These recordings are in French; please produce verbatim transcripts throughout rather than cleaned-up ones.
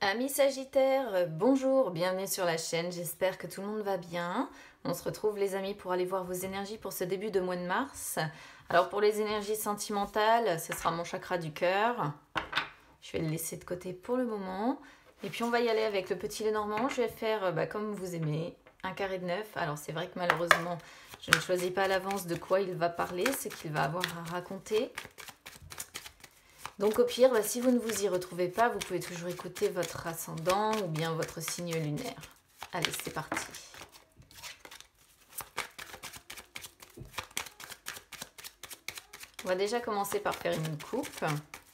Amis Sagittaires, euh, bonjour, bienvenue sur la chaîne, j'espère que tout le monde va bien. On se retrouve les amis pour aller voir vos énergies pour ce début de mois de mars. Alors pour les énergies sentimentales, ce sera mon chakra du cœur. Je vais le laisser de côté pour le moment. Et puis on va y aller avec le petit Lenormand. Je vais faire bah, comme vous aimez, un carré de neuf. Alors c'est vrai que malheureusement, je ne choisis pas à l'avance de quoi il va parler, ce qu'il va avoir à raconter. Donc au pire, bah, si vous ne vous y retrouvez pas, vous pouvez toujours écouter votre ascendant ou bien votre signe lunaire. Allez, c'est parti. On va déjà commencer par faire une coupe.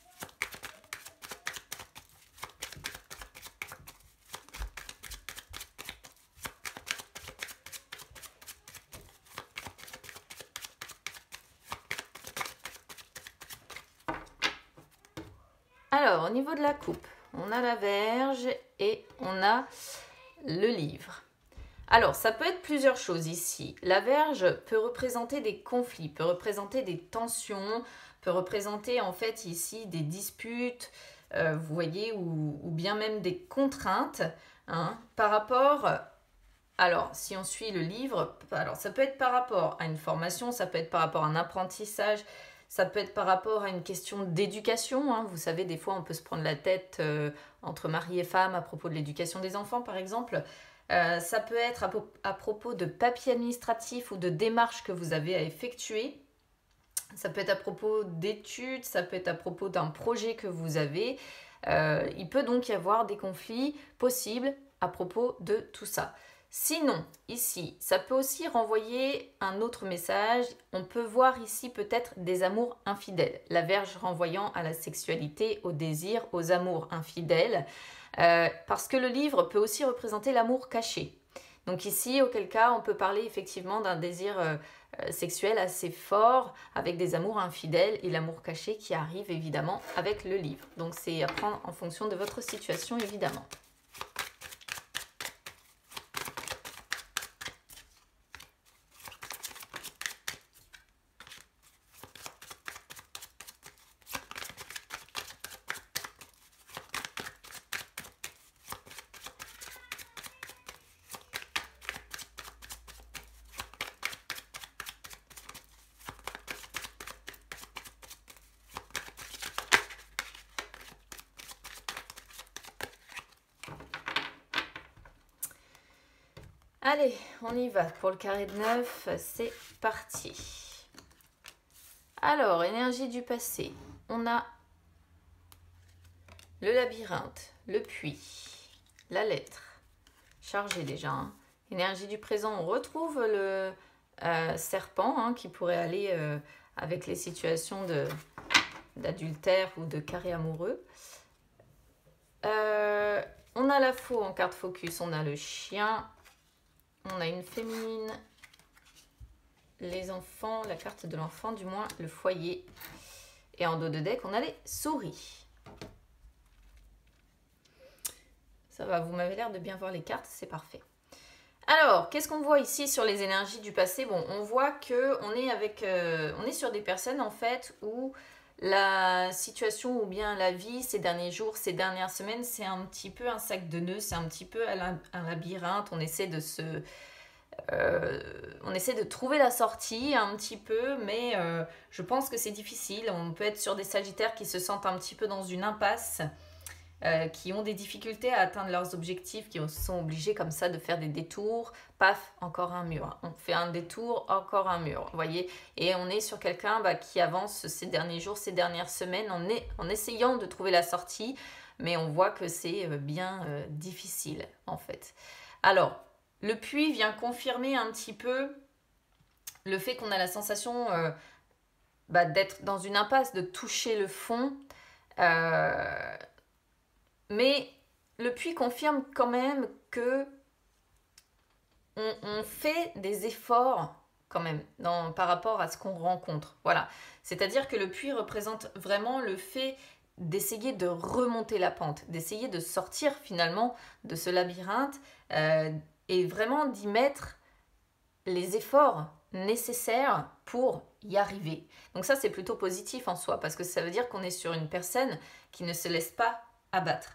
Alors, au niveau de la coupe, on a la Vierge et on a le livre. Alors, ça peut être plusieurs choses ici. La Vierge peut représenter des conflits, peut représenter des tensions, peut représenter en fait ici des disputes, euh, vous voyez, ou, ou bien même des contraintes hein, par rapport... Alors, si on suit le livre, alors ça peut être par rapport à une formation, ça peut être par rapport à un apprentissage, ça peut être par rapport à une question d'éducation. Hein. Vous savez, des fois, on peut se prendre la tête euh, entre mari et femme à propos de l'éducation des enfants, par exemple. Euh, ça peut être à, à propos de papiers administratifs ou de démarches que vous avez à effectuer. Ça peut être à propos d'études, ça peut être à propos d'un projet que vous avez. Euh, il peut donc y avoir des conflits possibles à propos de tout ça. Sinon, ici, ça peut aussi renvoyer un autre message. On peut voir ici peut-être des amours infidèles. La Vierge renvoyant à la sexualité, au désir, aux amours infidèles. Euh, parce que le livre peut aussi représenter l'amour caché. Donc ici, auquel cas, on peut parler effectivement d'un désir euh, sexuel assez fort avec des amours infidèles et l'amour caché qui arrive évidemment avec le livre. Donc c'est à prendre en fonction de votre situation évidemment. Allez, on y va pour le carré de neuf, c'est parti. Alors, énergie du passé, on a le labyrinthe, le puits, la lettre, chargé déjà. Hein. Énergie du présent, on retrouve le euh, serpent hein, qui pourrait aller euh, avec les situations d'adultère ou de carré amoureux. Euh, on a la faux en carte focus, on a le chien. On a une féminine, les enfants, la carte de l'enfant, du moins le foyer. Et en dos de deck, on a les souris. Ça va, vous m'avez l'air de bien voir les cartes, c'est parfait. Alors, qu'est-ce qu'on voit ici sur les énergies du passé? Bon, on voit qu'on est, avec, euh, on est sur des personnes en fait où la situation ou bien la vie ces derniers jours, ces dernières semaines, c'est un petit peu un sac de nœuds, c'est un petit peu un labyrinthe. On essaie de se, euh, on essaie de trouver la sortie un petit peu, mais euh, je pense que c'est difficile. On peut être sur des Sagittaires qui se sentent un petit peu dans une impasse, euh, qui ont des difficultés à atteindre leurs objectifs, qui sont obligés comme ça de faire des détours. Paf, encore un mur. On fait un détour, encore un mur. Vous voyez? Et on est sur quelqu'un bah, qui avance ces derniers jours, ces dernières semaines, en, est, en essayant de trouver la sortie, mais on voit que c'est bien euh, difficile en fait. Alors, le puits vient confirmer un petit peu le fait qu'on a la sensation euh, bah, d'être dans une impasse, de toucher le fond. Euh, mais le puits confirme quand même que on, on fait des efforts quand même dans, par rapport à ce qu'on rencontre. Voilà. C'est-à-dire que le puits représente vraiment le fait d'essayer de remonter la pente, d'essayer de sortir finalement de ce labyrinthe euh, et vraiment d'y mettre les efforts nécessaires pour y arriver. Donc ça, c'est plutôt positif en soi, parce que ça veut dire qu'on est sur une personne qui ne se laisse pas abattre.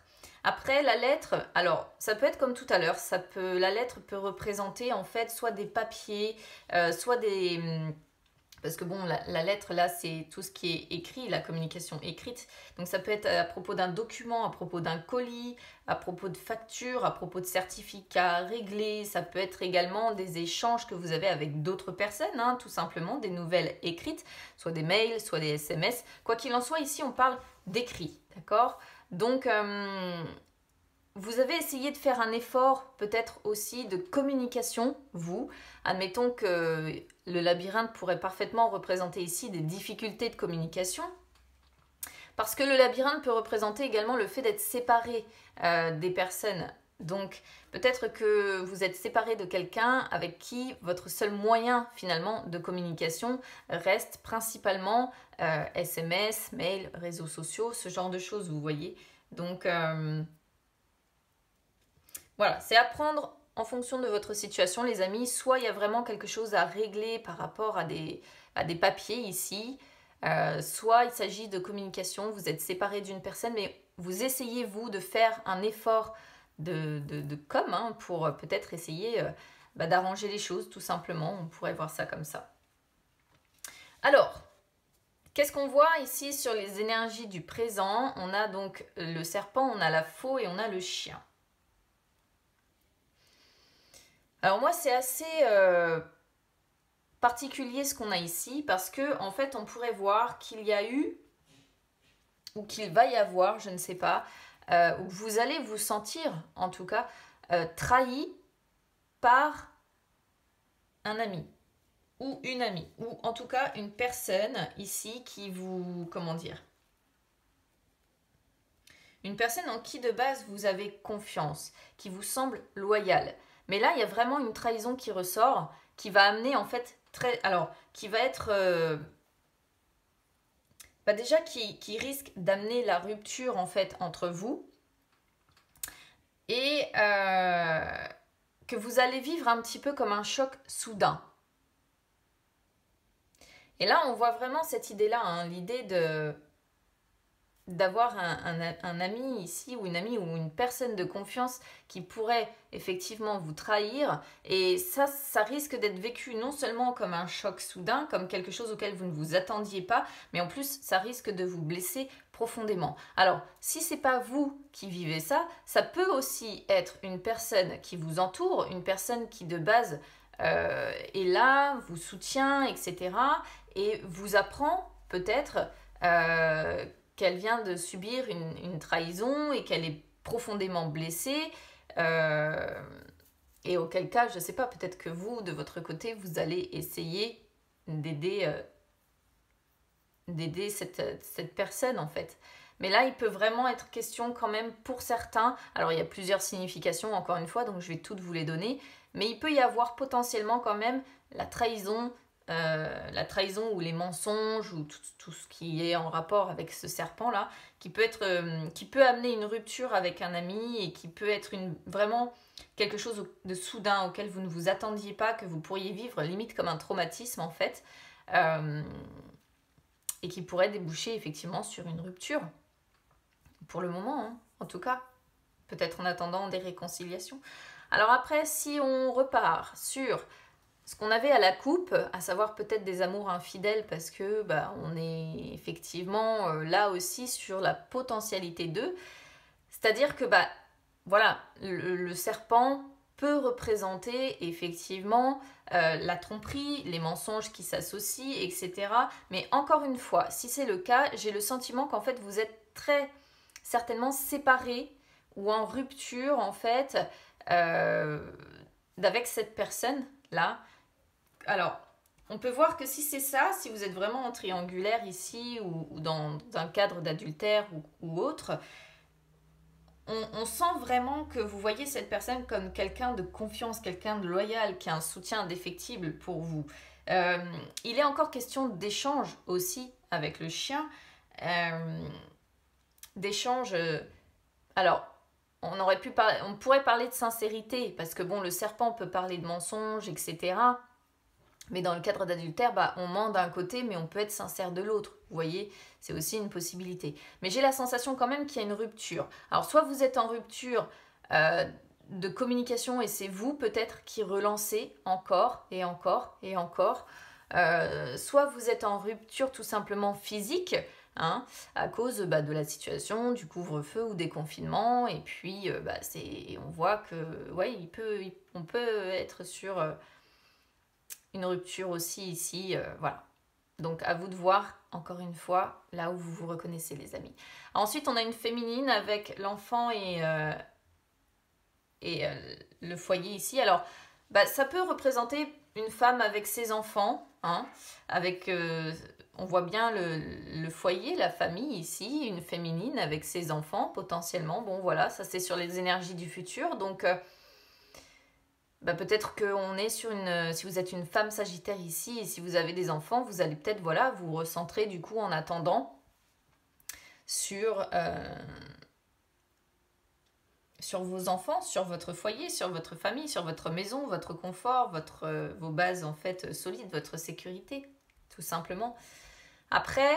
Après, la lettre, alors ça peut être comme tout à l'heure, ça peut, la lettre peut représenter en fait soit des papiers, euh, soit des... Parce que bon, la, la lettre là, c'est tout ce qui est écrit, la communication écrite. Donc ça peut être à propos d'un document, à propos d'un colis, à propos de factures, à propos de certificats réglés. Ça peut être également des échanges que vous avez avec d'autres personnes, hein, tout simplement, des nouvelles écrites, soit des mails, soit des S M S. Quoi qu'il en soit, ici on parle d'écrit, d'accord? Donc... Euh, vous avez essayé de faire un effort peut-être aussi de communication, vous. Admettons que le labyrinthe pourrait parfaitement représenter ici des difficultés de communication. Parce que le labyrinthe peut représenter également le fait d'être séparé euh, des personnes. Donc peut-être que vous êtes séparé de quelqu'un avec qui votre seul moyen finalement de communication reste principalement euh, S M S, mail, réseaux sociaux, ce genre de choses, vous voyez. Donc... Euh, Voilà, c'est à prendre en fonction de votre situation, les amis. Soit il y a vraiment quelque chose à régler par rapport à des, à des papiers ici, euh, soit il s'agit de communication, vous êtes séparé d'une personne, mais vous essayez, vous, de faire un effort de, de, de com hein, pour peut-être essayer euh, bah, d'arranger les choses, tout simplement. On pourrait voir ça comme ça. Alors, qu'est-ce qu'on voit ici sur les énergies du présent? On a donc le serpent, on a la faux et on a le chien. Alors moi, c'est assez euh, particulier ce qu'on a ici parce que en fait, on pourrait voir qu'il y a eu ou qu'il va y avoir, je ne sais pas, euh, ou que vous allez vous sentir, en tout cas, euh, trahi par un ami ou une amie ou en tout cas une personne ici qui vous, comment dire, une personne en qui de base vous avez confiance, qui vous semble loyale. Mais là, il y a vraiment une trahison qui ressort, qui va amener en fait très... Alors, qui va être... Euh, bah déjà, qui, qui risque d'amener la rupture en fait entre vous. Et euh, que vous allez vivre un petit peu comme un choc soudain. Et là, on voit vraiment cette idée-là, hein, l'idée de... d'avoir un, un, un ami ici ou une amie ou une personne de confiance qui pourrait effectivement vous trahir et ça, ça risque d'être vécu non seulement comme un choc soudain, comme quelque chose auquel vous ne vous attendiez pas, mais en plus ça risque de vous blesser profondément. Alors, si c'est pas vous qui vivez ça, ça peut aussi être une personne qui vous entoure, une personne qui de base euh, est là, vous soutient, et cetera et vous apprend peut-être euh, qu'elle vient de subir une, une trahison et qu'elle est profondément blessée. Euh, et auquel cas, je ne sais pas, peut-être que vous, de votre côté, vous allez essayer d'aider euh, d'aider cette, cette personne, en fait. Mais là, il peut vraiment être question quand même pour certains. Alors, il y a plusieurs significations, encore une fois, donc je vais toutes vous les donner. Mais il peut y avoir potentiellement quand même la trahison, Euh, la trahison ou les mensonges ou tout, tout ce qui est en rapport avec ce serpent là qui peut être euh, qui peut amener une rupture avec un ami et qui peut être une, vraiment quelque chose de soudain auquel vous ne vous attendiez pas, que vous pourriez vivre limite comme un traumatisme en fait euh, et qui pourrait déboucher effectivement sur une rupture pour le moment hein, en tout cas peut-être en attendant des réconciliations. Alors après, si on repart sur ce qu'on avait à la coupe, à savoir peut-être des amours infidèles parce que bah, on est effectivement euh, là aussi sur la potentialité d'eux. C'est-à-dire que bah, voilà, le, le serpent peut représenter effectivement euh, la tromperie, les mensonges qui s'associent, et cetera. Mais encore une fois, si c'est le cas, j'ai le sentiment qu'en fait vous êtes très certainement séparés ou en rupture en fait euh, d'avec cette personne-là. Alors, on peut voir que si c'est ça, si vous êtes vraiment en triangulaire ici ou, ou dans, dans un cadre d'adultère ou, ou autre, on, on sent vraiment que vous voyez cette personne comme quelqu'un de confiance, quelqu'un de loyal, qui a un soutien indéfectible pour vous. Euh, il est encore question d'échange aussi avec le chien. Euh, d'échange... Euh, alors, on, aurait pu par- on pourrait parler de sincérité, parce que bon, le serpent peut parler de mensonges, et cetera. Mais dans le cadre d'adultère, bah, on ment d'un côté, mais on peut être sincère de l'autre. Vous voyez, c'est aussi une possibilité. Mais j'ai la sensation quand même qu'il y a une rupture. Alors, soit vous êtes en rupture euh, de communication et c'est vous peut-être qui relancez encore et encore et encore. Euh, soit vous êtes en rupture tout simplement physique, hein, à cause bah, de la situation, du couvre-feu ou des confinements. Et puis, euh, bah, c'est, on voit que, ouais, il peut, il, on peut être sur... Euh, une rupture aussi ici, euh, voilà. Donc à vous de voir, encore une fois, là où vous vous reconnaissez les amis. Ensuite, on a une féminine avec l'enfant et, euh, et euh, le foyer ici. Alors, bah, ça peut représenter une femme avec ses enfants, hein, avec, euh, on voit bien le, le foyer, la famille ici, une féminine avec ses enfants potentiellement. Bon voilà, ça c'est sur les énergies du futur, donc... Euh, bah, peut-être qu'on est sur une... Si vous êtes une femme sagittaire ici, et si vous avez des enfants, vous allez peut-être, voilà, vous recentrer du coup en attendant sur, euh, sur vos enfants, sur votre foyer, sur votre famille, sur votre maison, votre confort, votre, euh, vos bases en fait solides, votre sécurité, tout simplement. Après,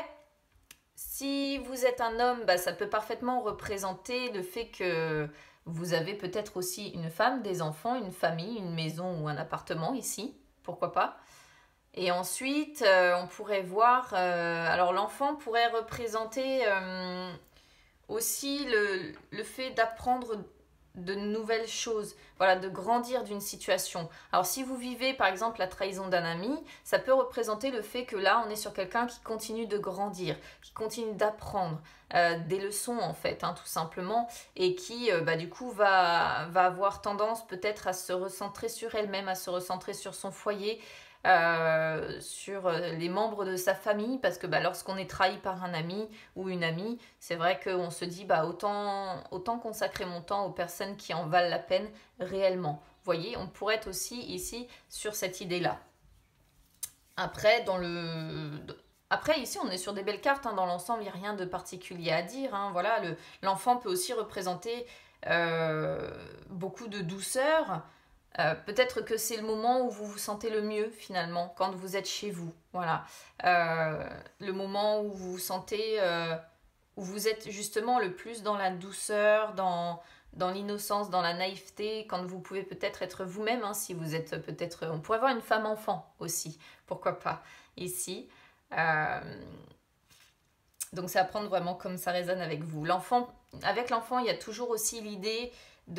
si vous êtes un homme, bah, ça peut parfaitement représenter le fait que... Vous avez peut-être aussi une femme, des enfants, une famille, une maison ou un appartement ici, pourquoi pas. Et ensuite, euh, on pourrait voir, euh, alors l'enfant pourrait représenter euh, aussi le, le fait d'apprendre de nouvelles choses, voilà, de grandir d'une situation. Alors si vous vivez par exemple la trahison d'un ami, ça peut représenter le fait que là on est sur quelqu'un qui continue de grandir, qui continue d'apprendre euh, des leçons en fait, hein, tout simplement, et qui euh, bah, du coup va, va avoir tendance peut-être à se recentrer sur elle-même, à se recentrer sur son foyer, euh, sur les membres de sa famille, parce que bah, lorsqu'on est trahi par un ami ou une amie, c'est vrai qu'on se dit bah, autant, autant consacrer mon temps aux personnes qui en valent la peine réellement. Vous voyez, on pourrait être aussi ici sur cette idée-là. Après, dans le... Après, ici, on est sur des belles cartes. Hein. Dans l'ensemble, il n'y a rien de particulier à dire. Hein. Voilà, le... l'enfant peut aussi représenter euh, beaucoup de douceur. Euh, peut-être que c'est le moment où vous vous sentez le mieux finalement, quand vous êtes chez vous. Voilà. Euh, le moment où vous vous sentez, euh, où vous êtes justement le plus dans la douceur, dans, dans l'innocence, dans la naïveté, quand vous pouvez peut-être être vous-même, hein, si vous êtes peut-être... On pourrait avoir une femme-enfant aussi, pourquoi pas, ici. Euh, donc c'est à prendre vraiment comme ça résonne avec vous. L'enfant, avec l'enfant, il y a toujours aussi l'idée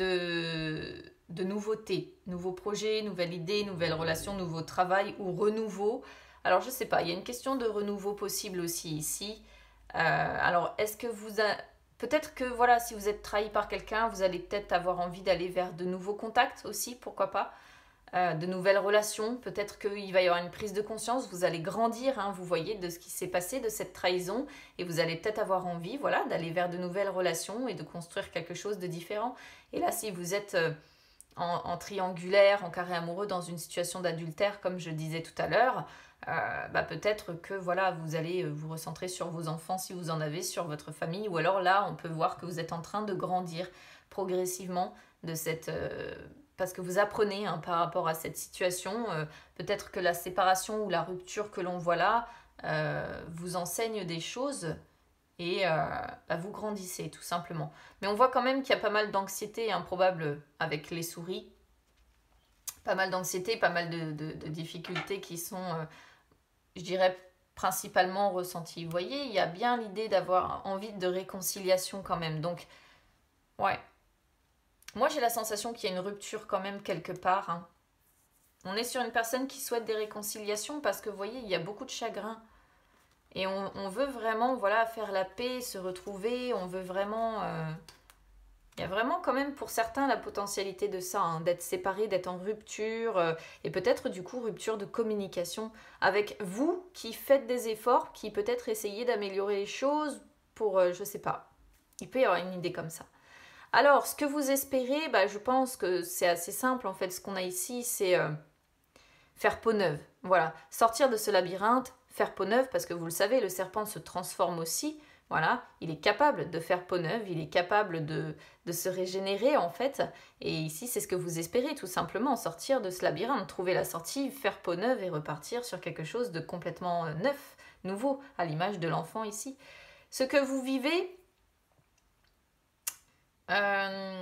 de, de nouveauté, nouveaux projets, nouvelles idées, nouvelles relations, nouveau travail ou renouveau. Alors je sais pas, il y a une question de renouveau possible aussi ici. Euh, alors est-ce que vous... A... Peut-être que voilà, si vous êtes trahi par quelqu'un, vous allez peut-être avoir envie d'aller vers de nouveaux contacts aussi, pourquoi pas. Euh, de nouvelles relations, peut-être qu'il va y avoir une prise de conscience, vous allez grandir, hein, vous voyez, de ce qui s'est passé, de cette trahison, et vous allez peut-être avoir envie, voilà, d'aller vers de nouvelles relations et de construire quelque chose de différent. Et là, si vous êtes euh, en, en triangulaire, en carré amoureux, dans une situation d'adultère, comme je disais tout à l'heure, euh, bah peut-être que voilà, vous allez vous recentrer sur vos enfants si vous en avez, sur votre famille, ou alors là, on peut voir que vous êtes en train de grandir progressivement de cette... Euh, parce que vous apprenez hein, par rapport à cette situation. Euh, peut-être que la séparation ou la rupture que l'on voit là euh, vous enseigne des choses et euh, bah, vous grandissez tout simplement. Mais on voit quand même qu'il y a pas mal d'anxiété improbable avec les souris. Pas mal d'anxiété, pas mal de, de, de difficultés qui sont, euh, je dirais, principalement ressenties. Vous voyez, il y a bien l'idée d'avoir envie de réconciliation quand même. Donc, ouais. Moi, j'ai la sensation qu'il y a une rupture quand même quelque part. Hein. On est sur une personne qui souhaite des réconciliations parce que, vous voyez, il y a beaucoup de chagrin. Et on, on veut vraiment, voilà, faire la paix, se retrouver. On veut vraiment... Euh... Il y a vraiment quand même pour certains la potentialité de ça, hein, d'être séparés, d'être en rupture. Euh, et peut-être du coup, rupture de communication avec vous qui faites des efforts, qui peut-être essayez d'améliorer les choses pour, euh, je sais pas. Il peut y avoir une idée comme ça. Alors, ce que vous espérez, bah, je pense que c'est assez simple. En fait, ce qu'on a ici, c'est euh, faire peau neuve. Voilà, sortir de ce labyrinthe, faire peau neuve, parce que vous le savez, le serpent se transforme aussi Voilà, il est capable de faire peau neuve, il est capable de, de se régénérer en fait. Et ici, c'est ce que vous espérez tout simplement, sortir de ce labyrinthe, trouver la sortie, faire peau neuve et repartir sur quelque chose de complètement neuf, nouveau, à l'image de l'enfant ici. Ce que vous vivez... Euh...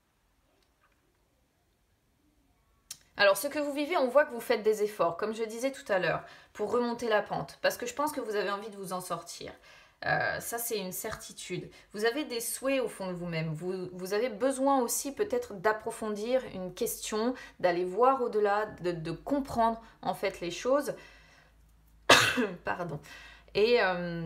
Alors, ce que vous vivez, on voit que vous faites des efforts, comme je disais tout à l'heure, pour remonter la pente, parce que je pense que vous avez envie de vous en sortir. Euh, ça, c'est une certitude. Vous avez des souhaits au fond de vous-même. Vous, vous avez besoin aussi peut-être d'approfondir une question, d'aller voir au-delà, de, de comprendre en fait les choses. Pardon. Et... Euh,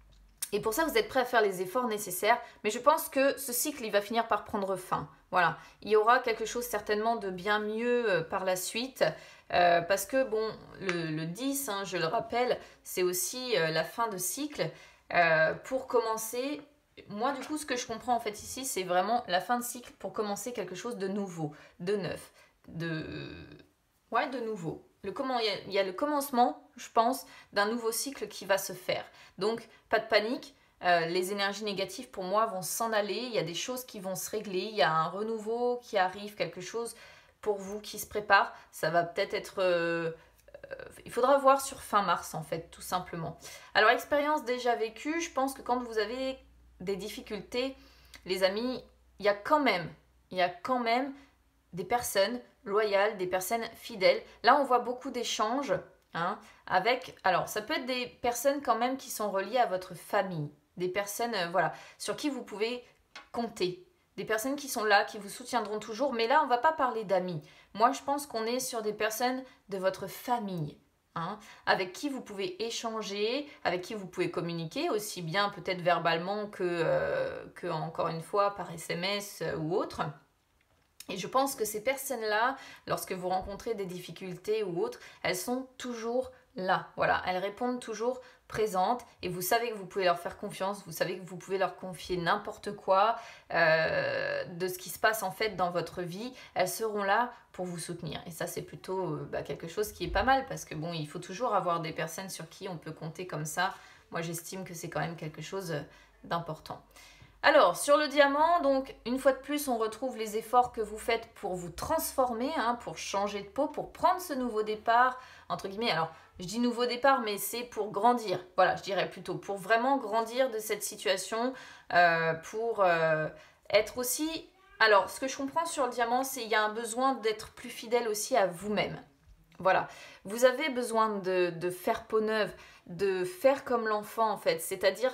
Et pour ça, vous êtes prêt à faire les efforts nécessaires. Mais je pense que ce cycle, il va finir par prendre fin. Voilà. Il y aura quelque chose certainement de bien mieux euh, par la suite. Euh, parce que, bon, le, le dix, hein, je le rappelle, c'est aussi euh, la fin de cycle. Euh, pour commencer, moi, du coup, ce que je comprends en fait ici, c'est vraiment la fin de cycle pour commencer quelque chose de nouveau, de neuf, de... Ouais, de nouveau. Le comment, il y a, il y a le commencement, je pense, d'un nouveau cycle qui va se faire. Donc, pas de panique. Euh, les énergies négatives, pour moi, vont s'en aller. Il y a des choses qui vont se régler. Il y a un renouveau qui arrive, quelque chose pour vous qui se prépare. Ça va peut-être être... Euh, euh, il faudra voir sur fin mars, en fait, tout simplement. Alors, expérience déjà vécue, je pense que quand vous avez des difficultés, les amis, il y a quand même, il y a quand même des personnes loyales, des personnes fidèles. Là, on voit beaucoup d'échanges hein, avec... Alors, ça peut être des personnes quand même qui sont reliées à votre famille. Des personnes, euh, voilà, sur qui vous pouvez compter. Des personnes qui sont là, qui vous soutiendront toujours. Mais là, on ne va pas parler d'amis. Moi, je pense qu'on est sur des personnes de votre famille. Hein, avec qui vous pouvez échanger, avec qui vous pouvez communiquer, aussi bien peut-être verbalement que, euh, que, encore une fois, par S M S ou autre. Et je pense que ces personnes-là, lorsque vous rencontrez des difficultés ou autres, elles sont toujours là. Voilà, elles répondent toujours présentes et vous savez que vous pouvez leur faire confiance, vous savez que vous pouvez leur confier n'importe quoi euh, de ce qui se passe en fait dans votre vie. Elles seront là pour vous soutenir. Et ça, c'est plutôt euh, bah, quelque chose qui est pas mal parce que bon, il faut toujours avoir des personnes sur qui on peut compter comme ça. Moi, j'estime que c'est quand même quelque chose d'important. Alors, sur le diamant, donc, une fois de plus, on retrouve les efforts que vous faites pour vous transformer, hein, pour changer de peau, pour prendre ce nouveau départ, entre guillemets. Alors, je dis nouveau départ, mais c'est pour grandir. Voilà, je dirais plutôt pour vraiment grandir de cette situation, euh, pour euh, être aussi... Alors, ce que je comprends sur le diamant, c'est qu'il y a un besoin d'être plus fidèle aussi à vous-même. Voilà, vous avez besoin de, de faire peau neuve, de faire comme l'enfant, en fait, c'est-à-dire...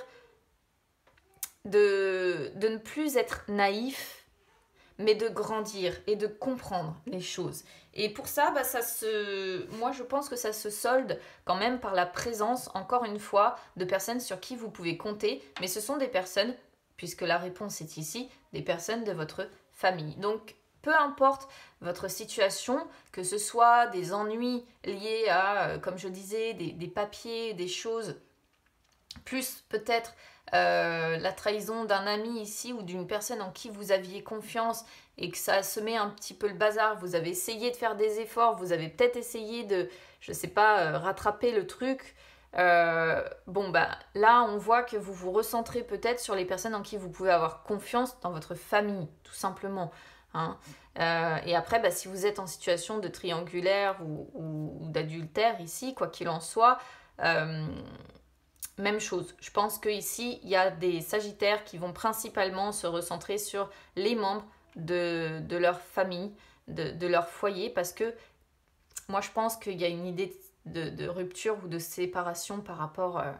De, de ne plus être naïf, mais de grandir et de comprendre les choses. Et pour ça, bah, ça se, moi je pense que ça se solde quand même par la présence, encore une fois, de personnes sur qui vous pouvez compter. Mais ce sont des personnes, puisque la réponse est ici, des personnes de votre famille. Donc, peu importe votre situation, que ce soit des ennuis liés à, comme je disais, des, des papiers, des choses, plus peut-être... Euh, la trahison d'un ami ici ou d'une personne en qui vous aviez confiance et que ça a semé un petit peu le bazar, vous avez essayé de faire des efforts, vous avez peut-être essayé de, je sais pas, euh, rattraper le truc. Euh, bon, bah là, on voit que vous vous recentrez peut-être sur les personnes en qui vous pouvez avoir confiance dans votre famille, tout simplement. Hein. Euh, et après, bah, si vous êtes en situation de triangulaire ou, ou, ou d'adultère ici, quoi qu'il en soit, euh, même chose, je pense qu'ici, il y a des sagittaires qui vont principalement se recentrer sur les membres de, de leur famille, de, de leur foyer, parce que moi, je pense qu'il y a une idée de, de rupture ou de séparation par rapport, euh,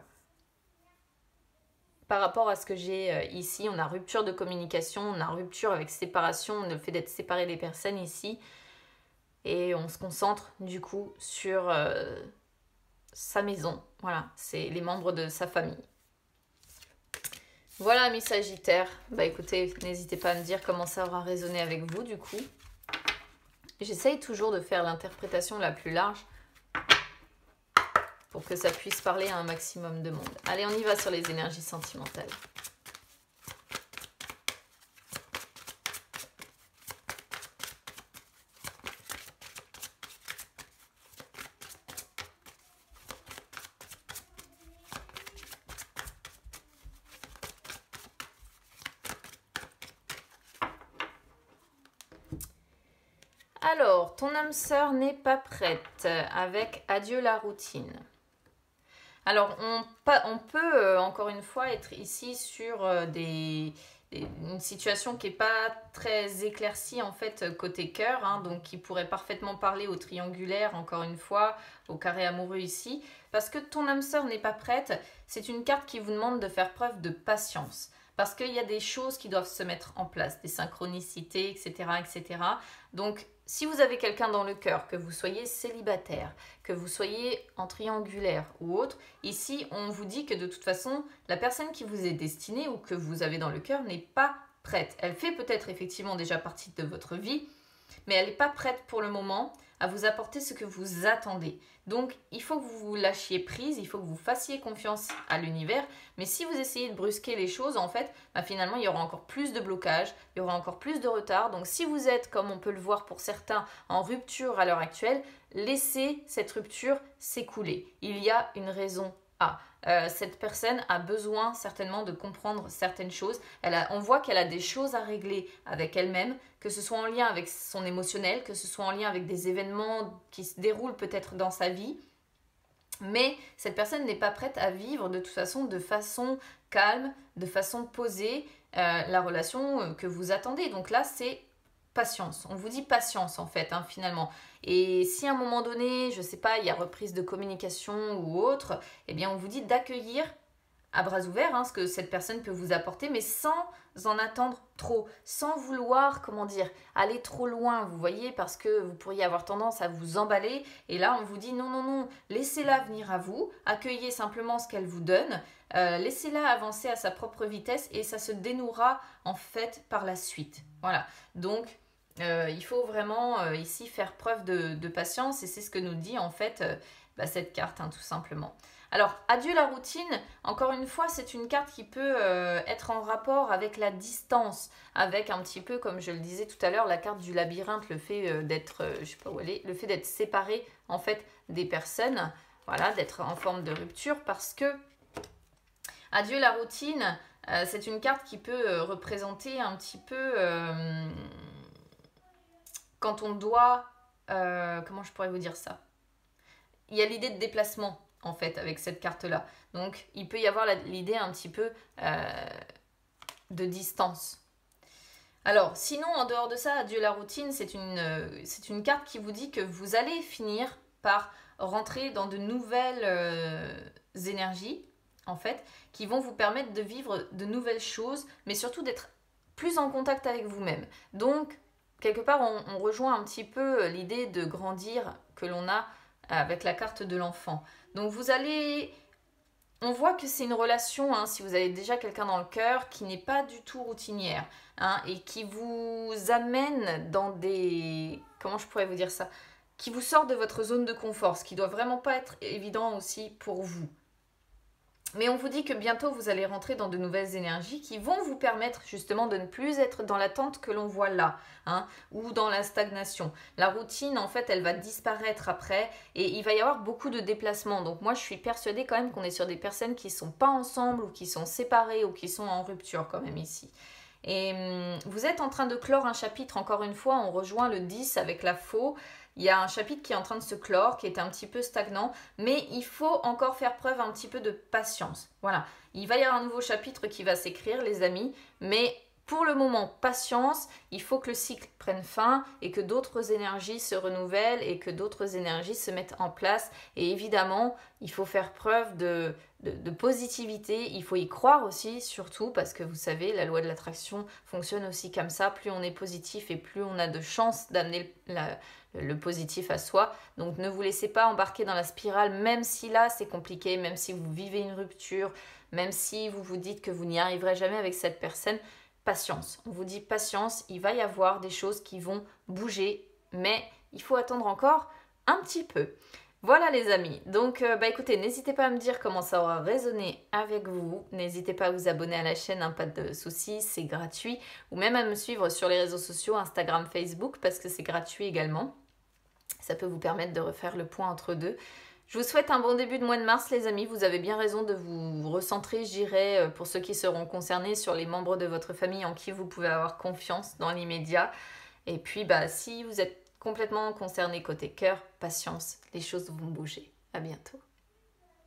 par rapport à ce que j'ai euh, ici. On a rupture de communication, on a rupture avec séparation, le fait d'être séparé des personnes ici, et on se concentre du coup sur... Euh, sa maison, voilà, c'est les membres de sa famille. Voilà mes sagittaires, bah écoutez, n'hésitez pas à me dire comment ça aura résonné avec vous du coup. J'essaye toujours de faire l'interprétation la plus large pour que ça puisse parler à un maximum de monde. Allez, on y va sur les énergies sentimentales. Alors, ton âme sœur n'est pas prête avec adieu la routine. Alors, on, on peut euh, encore une fois être ici sur euh, des, des, une situation qui n'est pas très éclaircie en fait côté cœur, hein, donc qui pourrait parfaitement parler au triangulaire, encore une fois, au carré amoureux ici, parce que ton âme sœur n'est pas prête. C'est une carte qui vous demande de faire preuve de patience. Parce qu'il y a des choses qui doivent se mettre en place, des synchronicités, et cetera, et cetera. Donc, si vous avez quelqu'un dans le cœur, que vous soyez célibataire, que vous soyez en triangulaire ou autre, ici, on vous dit que de toute façon, la personne qui vous est destinée ou que vous avez dans le cœur n'est pas prête. Elle fait peut-être effectivement déjà partie de votre vie, mais elle n'est pas prête pour le moment à vous apporter ce que vous attendez. Donc, il faut que vous vous lâchiez prise, il faut que vous fassiez confiance à l'univers. Mais si vous essayez de brusquer les choses, en fait, bah, finalement, il y aura encore plus de blocage, il y aura encore plus de retard. Donc, si vous êtes, comme on peut le voir pour certains, en rupture à l'heure actuelle, laissez cette rupture s'écouler. Il y a une raison à. Euh, cette personne a besoin certainement de comprendre certaines choses. Elle a, on voit qu'elle a des choses à régler avec elle-même, que ce soit en lien avec son émotionnel, que ce soit en lien avec des événements qui se déroulent peut-être dans sa vie. Mais cette personne n'est pas prête à vivre de toute façon de façon calme, de façon posée, euh, la relation que vous attendez. Donc là, c'est patience. On vous dit patience en fait, hein, finalement. Et si à un moment donné, je ne sais pas, il y a reprise de communication ou autre, eh bien on vous dit d'accueillir à bras ouverts hein, ce que cette personne peut vous apporter, mais sans en attendre trop, sans vouloir, comment dire, aller trop loin, vous voyez, parce que vous pourriez avoir tendance à vous emballer. Et là, on vous dit non, non, non, laissez-la venir à vous, accueillez simplement ce qu'elle vous donne, euh, laissez-la avancer à sa propre vitesse et ça se dénouera en fait par la suite. Voilà, donc Euh, il faut vraiment euh, ici faire preuve de, de patience et c'est ce que nous dit en fait euh, bah, cette carte hein, tout simplement. Alors adieu la routine, encore une fois c'est une carte qui peut euh, être en rapport avec la distance, avec un petit peu comme je le disais tout à l'heure la carte du labyrinthe, le fait euh, d'être, euh, je sais pas où elle est, le fait d'être séparé en fait des personnes, voilà, d'être en forme de rupture parce que adieu la routine, euh, c'est une carte qui peut euh, représenter un petit peu euh, quand on doit, euh, comment je pourrais vous dire ça? Il y a l'idée de déplacement en fait avec cette carte-là. Donc il peut y avoir l'idée un petit peu euh, de distance. Alors sinon en dehors de ça, adieu la routine, c'est une, euh, c'est une carte qui vous dit que vous allez finir par rentrer dans de nouvelles euh, énergies en fait, qui vont vous permettre de vivre de nouvelles choses, mais surtout d'être plus en contact avec vous-même. Donc quelque part, on, on rejoint un petit peu l'idée de grandir que l'on a avec la carte de l'enfant. Donc vous allez... On voit que c'est une relation, hein, si vous avez déjà quelqu'un dans le cœur, qui n'est pas du tout routinière hein, et qui vous amène dans des... Comment je pourrais vous dire ça? Qui vous sort de votre zone de confort, ce qui ne doit vraiment pas être évident aussi pour vous. Mais on vous dit que bientôt vous allez rentrer dans de nouvelles énergies qui vont vous permettre justement de ne plus être dans l'attente que l'on voit là, hein, ou dans la stagnation. La routine, en fait, elle va disparaître après et il va y avoir beaucoup de déplacements. Donc moi, je suis persuadée quand même qu'on est sur des personnes qui ne sont pas ensemble ou qui sont séparées ou qui sont en rupture quand même ici. Et hum, vous êtes en train de clore un chapitre, encore une fois, on rejoint le dix avec la faux. Il y a un chapitre qui est en train de se clore, qui est un petit peu stagnant, mais il faut encore faire preuve un petit peu de patience. Voilà, il va y avoir un nouveau chapitre qui va s'écrire, les amis, mais pour le moment, patience, il faut que le cycle prenne fin et que d'autres énergies se renouvellent et que d'autres énergies se mettent en place. Et évidemment, il faut faire preuve de, de, de positivité, il faut y croire aussi, surtout parce que vous savez, la loi de l'attraction fonctionne aussi comme ça. Plus on est positif et plus on a de chances d'amener la... le positif à soi. Donc ne vous laissez pas embarquer dans la spirale, même si là c'est compliqué, même si vous vivez une rupture, même si vous vous dites que vous n'y arriverez jamais avec cette personne. Patience, on vous dit patience, il va y avoir des choses qui vont bouger, mais il faut attendre encore un petit peu. Voilà les amis, donc euh, bah écoutez, n'hésitez pas à me dire comment ça aura résonné avec vous, n'hésitez pas à vous abonner à la chaîne, hein, pas de soucis, c'est gratuit, ou même à me suivre sur les réseaux sociaux, Instagram, Facebook, parce que c'est gratuit également. Ça peut vous permettre de refaire le point entre deux. Je vous souhaite un bon début de mois de mars les amis, vous avez bien raison de vous recentrer, je dirais, pour ceux qui seront concernés, sur les membres de votre famille en qui vous pouvez avoir confiance dans l'immédiat. Et puis bah, si vous êtes complètement concerné côté cœur, patience, les choses vont bouger. À bientôt.